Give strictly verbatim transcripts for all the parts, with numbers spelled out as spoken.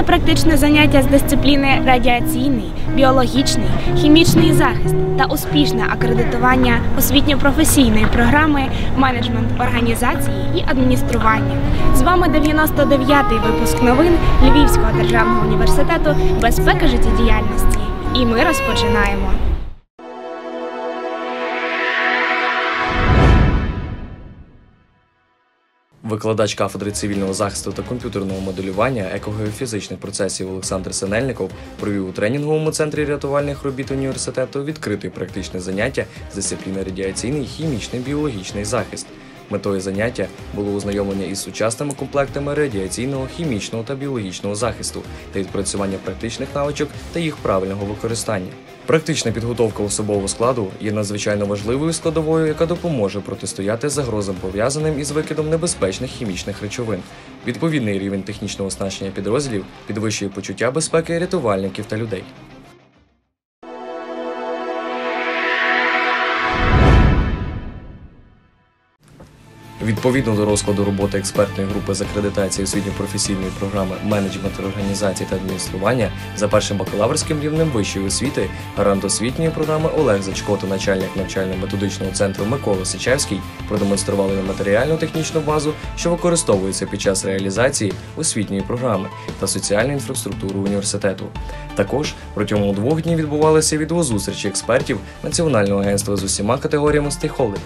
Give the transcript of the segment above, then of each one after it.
Це практичне заняття з дисципліни радіаційний, біологічний, хімічний захист та успішне акредитування освітньо-професійної програми «Менеджмент організації і адміністрування». З вами дев'яносто дев'ятий випуск новин Львівського державного університету «Безпека життєдіяльності». І ми розпочинаємо. Викладач кафедри цивільного захисту та комп'ютерного моделювання екогеофізичних процесів Олександр Синельников провів у тренінговому центрі рятувальних робіт університету відкрите практичне заняття з дисципліни радіаційний, хімічний, біологічний захист. Метою заняття було ознайомлення із сучасними комплектами радіаційного, хімічного та біологічного захисту та відпрацювання практичних навичок та їх правильного використання. Практична підготовка особового складу є надзвичайно важливою складовою, яка допоможе протистояти загрозам, пов'язаним із викидом небезпечних хімічних речовин. Відповідний рівень технічного оснащення підрозділів підвищує почуття безпеки рятувальників та людей. Відповідно до розкладу роботи експертної групи з акредитації освітньо-професійної програми «Менеджмент організації та адміністрування» за першим бакалаврським рівнем вищої освіти гарант освітньої програми Олег Зачко та начальник навчально-методичного центру Микола Сичевський продемонстрували матеріально-технічну базу, що використовується під час реалізації освітньої програми та соціальну інфраструктуру університету. Також протягом двох днів відбувалися відеозустрічі експертів Національного агентства з усіма категоріями стейкхолдерів.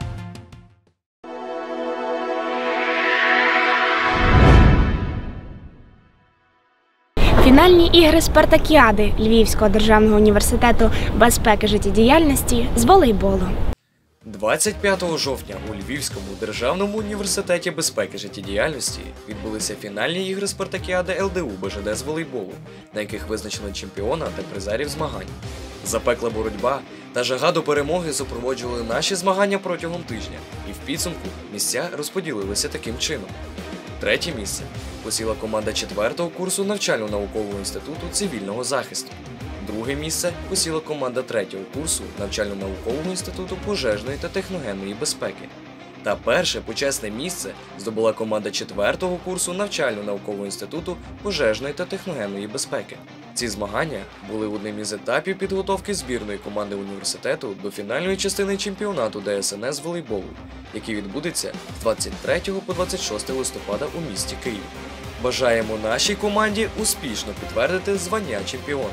Фінальні ігри спартакіади Львівського державного університету безпеки життєдіяльності з волейболу. двадцять п'ятого жовтня у Львівському державному університеті безпеки життєдіяльності відбулися фінальні ігри спартакіади ел де у бе же де з волейболу, на яких визначено чемпіона та призерів змагань. Запекла боротьба та жага до перемоги супроводжували наші змагання протягом тижня, і в підсумку місця розподілилися таким чином. Третє місце посіла команда четвертого курсу навчально-наукового інституту цивільного захисту. Друге місце посіла команда третього курсу навчально-наукового інституту пожежної та техногенної безпеки. Та перше почесне місце здобула команда четвертого курсу навчально-наукового інституту пожежної та техногенної безпеки. Ці змагання були одним із етапів підготовки збірної команди університету до фінальної частини чемпіонату де ес ен ес з волейболу, який відбудеться з двадцять третього по двадцять шосте листопада у місті Київ. Бажаємо нашій команді успішно підтвердити звання чемпіона.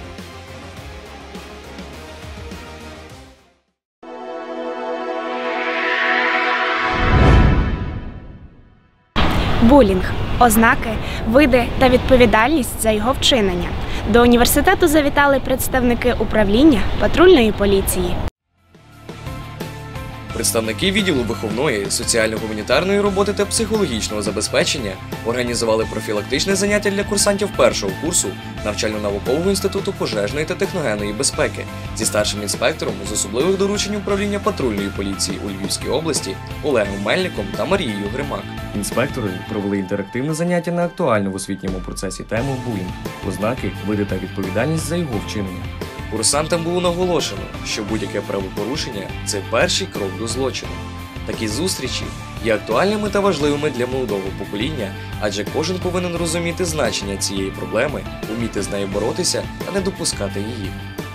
Булінг – ознаки, види та відповідальність за його вчинення. До університету завітали представники управління патрульної поліції. Представники відділу виховної, соціально-гуманітарної роботи та психологічного забезпечення організували профілактичне заняття для курсантів першого курсу навчально-наукового інституту пожежної та техногенної безпеки зі старшим інспектором з особливих доручень управління патрульної поліції у Львівській області Олегом Мельником та Марією Гримак. Інспектори провели інтерактивне заняття на актуальну в освітньому процесі тему булінг, ознаки, види та відповідальність за його вчинення. Курсантам було наголошено, що будь-яке правопорушення – це перший крок до злочину. Такі зустрічі є актуальними та важливими для молодого покоління, адже кожен повинен розуміти значення цієї проблеми, вміти з нею боротися та не допускати її.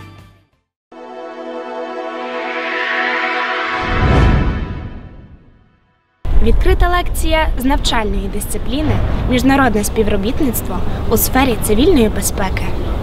Відкрита лекція з навчальної дисципліни «Міжнародне співробітництво у сфері цивільної безпеки».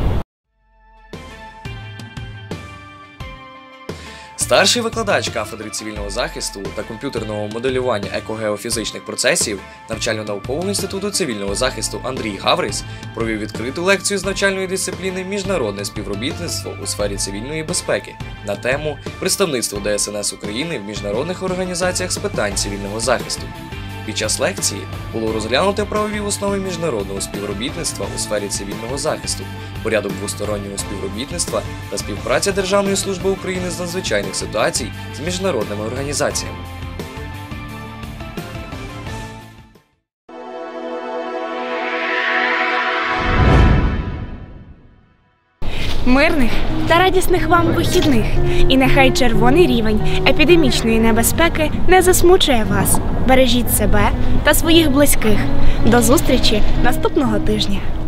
Старший викладач кафедри цивільного захисту та комп'ютерного моделювання екогеофізичних процесів Навчально-наукового інституту цивільного захисту Андрій Гаврис провів відкриту лекцію з навчальної дисципліни «Міжнародне співробітництво у сфері цивільної безпеки» на тему «Представництво де ес ен ес України в міжнародних організаціях з питань цивільного захисту». Під час лекції було розглянуто правові основи міжнародного співробітництва у сфері цивільного захисту, порядок двостороннього співробітництва та співпраця Державної служби України з надзвичайних ситуацій з міжнародними організаціями. Мирних та радісних вам вихідних. І нехай червоний рівень епідемічної небезпеки не засмучує вас. Бережіть себе та своїх близьких. До зустрічі наступного тижня.